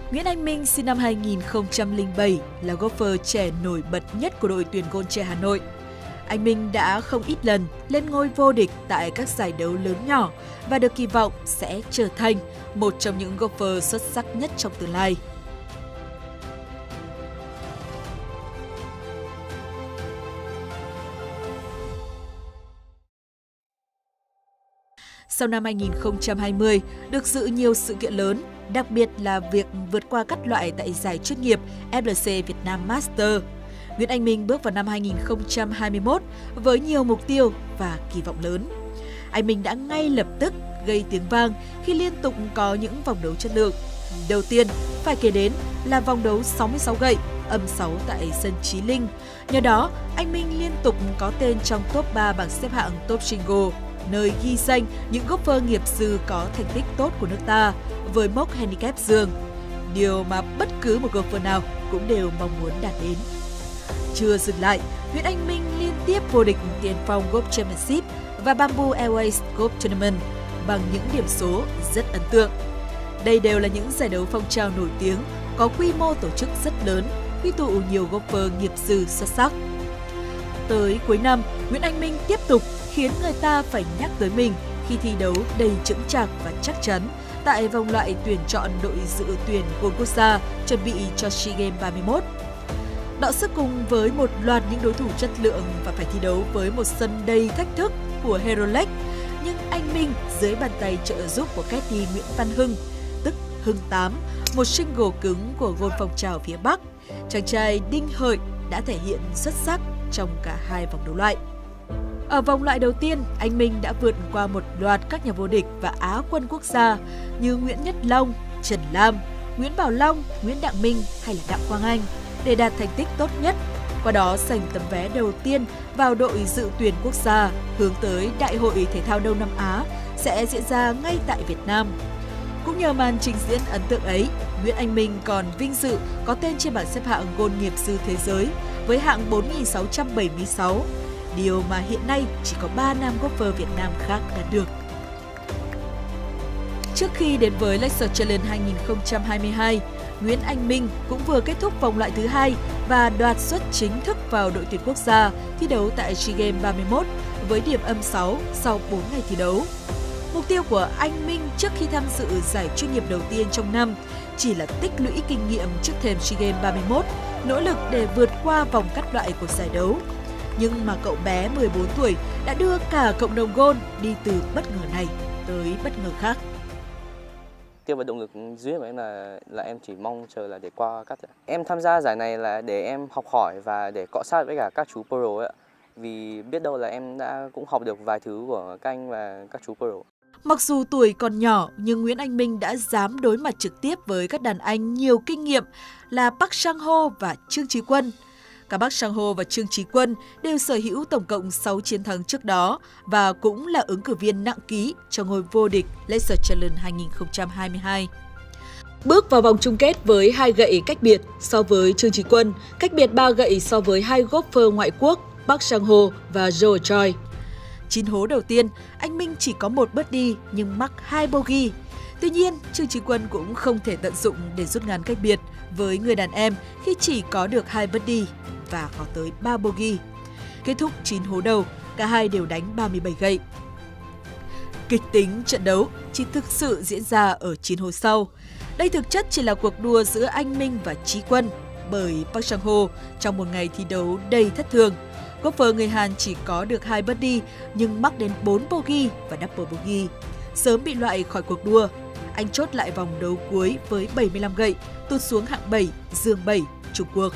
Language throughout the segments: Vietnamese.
Nguyễn Anh Minh sinh năm 2007 là golfer trẻ nổi bật nhất của đội tuyển gôn trẻ Hà Nội. Anh Minh đã không ít lần lên ngôi vô địch tại các giải đấu lớn nhỏ và được kỳ vọng sẽ trở thành một trong những golfer xuất sắc nhất trong tương lai. Sau năm 2020, được dự nhiều sự kiện lớn, đặc biệt là việc vượt qua các loại tại giải chuyên nghiệp FLC Việt Nam Master, Nguyễn Anh Minh bước vào năm 2021 với nhiều mục tiêu và kỳ vọng lớn. Anh Minh đã ngay lập tức gây tiếng vang khi liên tục có những vòng đấu chất lượng. Đầu tiên phải kể đến là vòng đấu 66 gậy, âm 6 tại sân Chí Linh. Nhờ đó, anh Minh liên tục có tên trong top 3 bảng xếp hạng Top Single, nơi ghi danh những golfer nghiệp dư có thành tích tốt của nước ta với mốc handicap dương, điều mà bất cứ một golfer nào cũng đều mong muốn đạt đến. Chưa dừng lại, Nguyễn Anh Minh liên tiếp vô địch Tiền Phong Golf Championship và Bamboo Airways Golf Tournament bằng những điểm số rất ấn tượng. Đây đều là những giải đấu phong trào nổi tiếng, có quy mô tổ chức rất lớn, quy tụ nhiều golfer nghiệp dư xuất sắc. Tới cuối năm, Nguyễn Anh Minh tiếp tục khiến người ta phải nhắc tới mình khi thi đấu đầy chững chạc và chắc chắn tại vòng loại tuyển chọn đội dự tuyển gôn quốc gia chuẩn bị cho SEA Games 31. Đọ sức cùng với một loạt những đối thủ chất lượng và phải thi đấu với một sân đầy thách thức của Hero Lake, nhưng anh Minh dưới bàn tay trợ giúp của caddy Nguyễn Văn Hưng, tức Hưng 8, một single cứng của gôn phong trào phía Bắc, chàng trai Đinh Hợi đã thể hiện xuất sắc trong cả hai vòng đấu loại. Ở vòng loại đầu tiên, anh Minh đã vượt qua một loạt các nhà vô địch và Á quân quốc gia như Nguyễn Nhất Long, Trần Lam, Nguyễn Bảo Long, Nguyễn Đặng Minh hay là Đặng Quang Anh để đạt thành tích tốt nhất, qua đó giành tấm vé đầu tiên vào đội dự tuyển quốc gia hướng tới Đại hội Thể thao Đông Nam Á sẽ diễn ra ngay tại Việt Nam. Cũng nhờ màn trình diễn ấn tượng ấy, Nguyễn Anh Minh còn vinh dự có tên trên bảng xếp hạng gôn nghiệp dư thế giới với hạng 4.676, điều mà hiện nay chỉ có 3 nam golfer Việt Nam khác đạt được. Trước khi đến với Lakers Challenge 2022, Nguyễn Anh Minh cũng vừa kết thúc vòng loại thứ 2 và đoạt suất chính thức vào đội tuyển quốc gia thi đấu tại SEA Games 31 với điểm âm 6 sau 4 ngày thi đấu. Mục tiêu của anh Minh trước khi tham dự giải chuyên nghiệp đầu tiên trong năm chỉ là tích lũy kinh nghiệm trước thềm SEA Games 31, nỗ lực để vượt qua vòng cắt loại của giải đấu. Nhưng mà cậu bé 14 tuổi đã đưa cả cộng đồng gôn đi từ bất ngờ này tới bất ngờ khác. Tiêu và động lực duy nhất của em là em chỉ mong chờ là để qua cắt. Em tham gia giải này là để em học hỏi và để cọ sát với cả các chú pro ấy ạ. Vì biết đâu là em đã cũng học được vài thứ của các anh và các chú pro. Mặc dù tuổi còn nhỏ nhưng Nguyễn Anh Minh đã dám đối mặt trực tiếp với các đàn anh nhiều kinh nghiệm là Park Sang-ho và Trương Chí Quân. Cả Park Sang-ho và Trương Chí Quân đều sở hữu tổng cộng 6 chiến thắng trước đó và cũng là ứng cử viên nặng ký cho ngôi vô địch Lakers Challenge 2022. Bước vào vòng chung kết với 2 gậy cách biệt so với Trương Chí Quân, cách biệt 3 gậy so với 2 golfer ngoại quốc Park Sang-ho và Joe Choi. 9 hố đầu tiên, anh Minh chỉ có 1 birdie nhưng mắc 2 bogey. Tuy nhiên, Trương Chí Quân cũng không thể tận dụng để rút ngắn cách biệt với người đàn em khi chỉ có được 2 birdie và có tới 3 bogey. Kết thúc 9 hố đầu, cả hai đều đánh 37 gậy. Kịch tính trận đấu chỉ thực sự diễn ra ở 9 hố sau. Đây thực chất chỉ là cuộc đua giữa anh Minh và Chí Quân, bởi Park Sang-ho trong một ngày thi đấu đầy thất thường. Golfer người Hàn chỉ có được 2 birdie nhưng mắc đến 4 bogey và double bogey. Sớm bị loại khỏi cuộc đua, anh chốt lại vòng đấu cuối với 75 gậy, tụt xuống hạng 7, dương 7, Trung Quốc.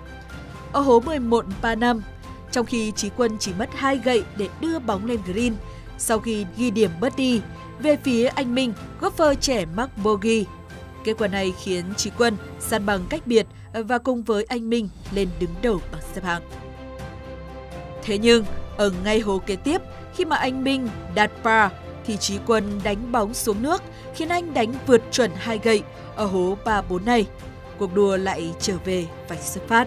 Ở hố 11 par 5, trong khi Chí Quân chỉ mất 2 gậy để đưa bóng lên green, sau khi ghi điểm birdie, về phía anh Minh, golfer trẻ mắc bogey. Kết quả này khiến Chí Quân san bằng cách biệt và cùng với anh Minh lên đứng đầu bảng xếp hạng. Thế nhưng, ở ngay hố kế tiếp, khi mà anh Minh đạt par, thì Chí Quân đánh bóng xuống nước, khiến anh đánh vượt chuẩn 2 gậy ở hố 3-4 này. Cuộc đua lại trở về vạch xuất phát.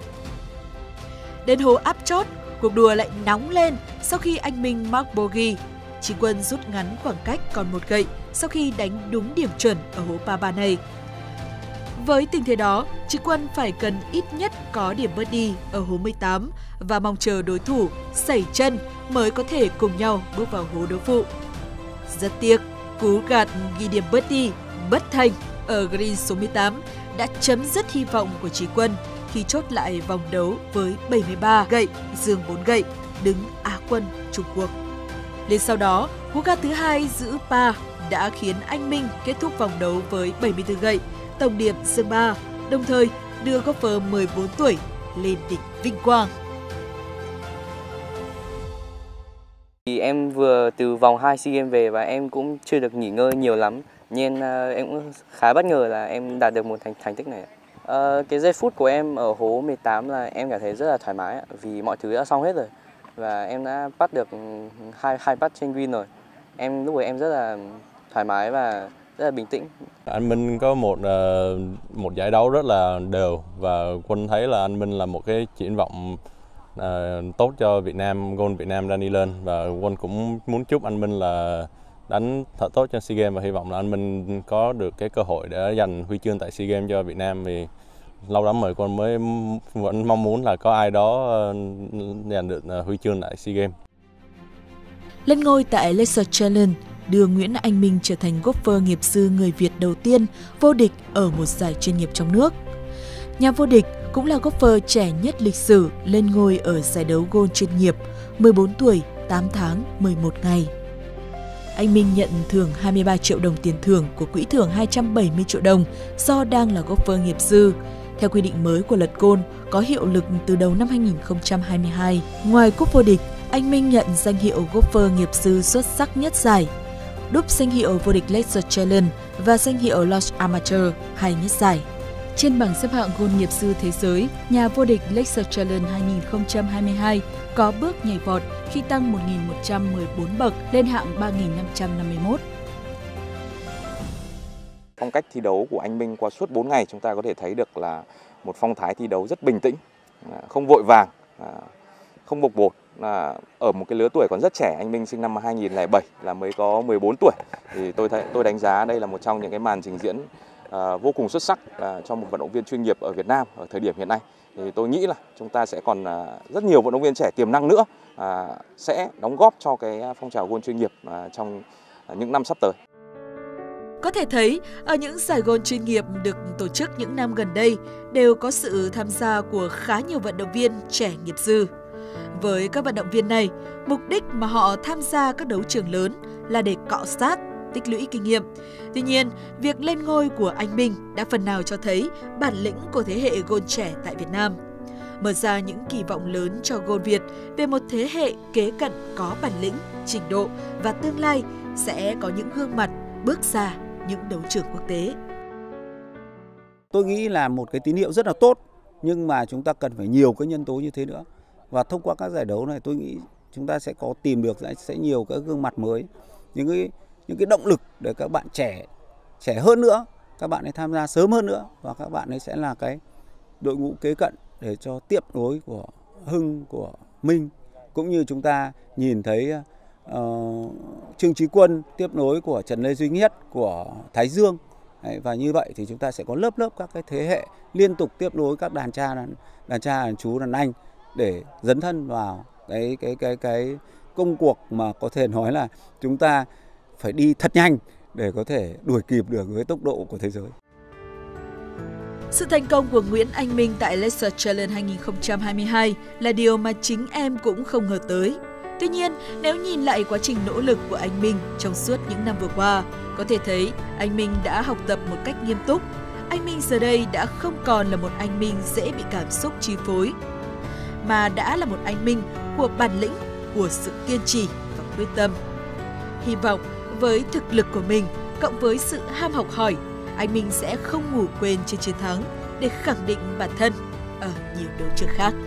Đến hố áp chót, cuộc đua lại nóng lên sau khi anh Minh mắc bogey. Chí Quân rút ngắn khoảng cách còn 1 gậy sau khi đánh đúng điểm chuẩn ở hố par 3 này. Với tình thế đó, Trí Quân phải cần ít nhất có điểm birdie ở hố 18 và mong chờ đối thủ sẩy chân mới có thể cùng nhau bước vào hố đấu phụ. Rất tiếc, cú gạt ghi điểm birdie bất thành ở green số 18 đã chấm dứt hy vọng của Trí Quân khi chốt lại vòng đấu với 73 gậy, giương 4 gậy, đứng Á quân Trung Quốc. Lên sau đó, cú gạt thứ hai giữ par đã khiến anh Minh kết thúc vòng đấu với 74 gậy, tổng điểm giương 3, đồng thời đưa golfer 14 tuổi lên đỉnh vinh quang. Thì em vừa từ vòng 2 SEA Games về và em cũng chưa được nghỉ ngơi nhiều lắm, nên em cũng khá bất ngờ là em đạt được một thành tích này. Cái giây phút của em ở hố 18 là em cảm thấy rất là thoải mái vì mọi thứ đã xong hết rồi và em đã bắt được hai putt trên green rồi. Lúc ấy em rất là thoải mái và rất là bình tĩnh. Anh Minh có một giải đấu rất là đều và Quân thấy là anh Minh là một cái triển vọng tốt cho Việt Nam, golf Việt Nam đang đi lên, và Quân cũng muốn chúc anh Minh là đánh thật tốt cho SEA Games và hy vọng là anh Minh có được cái cơ hội để giành huy chương tại SEA Games cho Việt Nam, vì lâu lắm rồi Quân mới vẫn mong muốn là có ai đó giành được huy chương tại SEA Games. Lên ngôi tại Lakeshore Challenge đưa Nguyễn Anh Minh trở thành golfer nghiệp dư người Việt đầu tiên vô địch ở một giải chuyên nghiệp trong nước. Nhà vô địch cũng là golfer trẻ nhất lịch sử lên ngôi ở giải đấu golf chuyên nghiệp, 14 tuổi, 8 tháng, 11 ngày. Anh Minh nhận thưởng 23 triệu đồng tiền thưởng của quỹ thưởng 270 triệu đồng do đang là golfer nghiệp dư, theo quy định mới của luật golf có hiệu lực từ đầu năm 2022. Ngoài cúp vô địch, anh Minh nhận danh hiệu golfer nghiệp dư xuất sắc nhất giải, đúp danh hiệu vô địch Lakeshore Challenge và danh hiệu Lodge Amateur hay nhất giải. Trên bảng xếp hạng golf nghiệp dư thế giới, nhà vô địch Lakeshore Challenge 2022 có bước nhảy vọt khi tăng 1.114 bậc lên hạng 3.551. Phong cách thi đấu của anh Minh qua suốt 4 ngày chúng ta có thể thấy được là một phong thái thi đấu rất bình tĩnh, không vội vàng, không bộc bột. Ở một cái lứa tuổi còn rất trẻ, anh Minh sinh năm 2007 là mới có 14 tuổi. Thì tôi đánh giá đây là một trong những cái màn trình diễn vô cùng xuất sắc cho một vận động viên chuyên nghiệp ở Việt Nam ở thời điểm hiện nay. Thì tôi nghĩ là chúng ta sẽ còn rất nhiều vận động viên trẻ tiềm năng nữa sẽ đóng góp cho cái phong trào golf chuyên nghiệp trong những năm sắp tới. Có thể thấy, ở những giải golf chuyên nghiệp được tổ chức những năm gần đây đều có sự tham gia của khá nhiều vận động viên trẻ nghiệp dư. Với các vận động viên này, mục đích mà họ tham gia các đấu trường lớn là để cọ sát, tích lũy kinh nghiệm. Tuy nhiên, việc lên ngôi của anh Minh đã phần nào cho thấy bản lĩnh của thế hệ golf trẻ tại Việt Nam, mở ra những kỳ vọng lớn cho golf Việt về một thế hệ kế cận có bản lĩnh, trình độ và tương lai sẽ có những gương mặt bước ra những đấu trường quốc tế. Tôi nghĩ là một cái tín hiệu rất là tốt, nhưng mà chúng ta cần phải nhiều cái nhân tố như thế nữa. Và thông qua các giải đấu này, tôi nghĩ chúng ta sẽ có tìm được sẽ nhiều các gương mặt mới, những cái động lực để các bạn trẻ hơn nữa, các bạn ấy tham gia sớm hơn nữa, và các bạn ấy sẽ là cái đội ngũ kế cận để cho tiếp nối của Hưng, của Minh, cũng như chúng ta nhìn thấy Trương Trí Quân tiếp nối của Trần Lê Duy Nhất, của Thái Dương. Và như vậy thì chúng ta sẽ có lớp các cái thế hệ liên tục tiếp nối các đàn cha, đàn chú, đàn anh để dấn thân vào cái công cuộc mà có thể nói là chúng ta phải đi thật nhanh để có thể đuổi kịp được với tốc độ của thế giới. Sự thành công của Nguyễn Anh Minh tại Lakeshore Challenge 2022 là điều mà chính em cũng không ngờ tới. Tuy nhiên, nếu nhìn lại quá trình nỗ lực của anh Minh trong suốt những năm vừa qua, có thể thấy anh Minh đã học tập một cách nghiêm túc. Anh Minh giờ đây đã không còn là một anh Minh dễ bị cảm xúc chi phối, mà đã là một anh Minh của bản lĩnh, của sự kiên trì và quyết tâm. Hy vọng với thực lực của mình, cộng với sự ham học hỏi, anh Minh sẽ không ngủ quên trên chiến thắng để khẳng định bản thân ở nhiều đấu trường khác.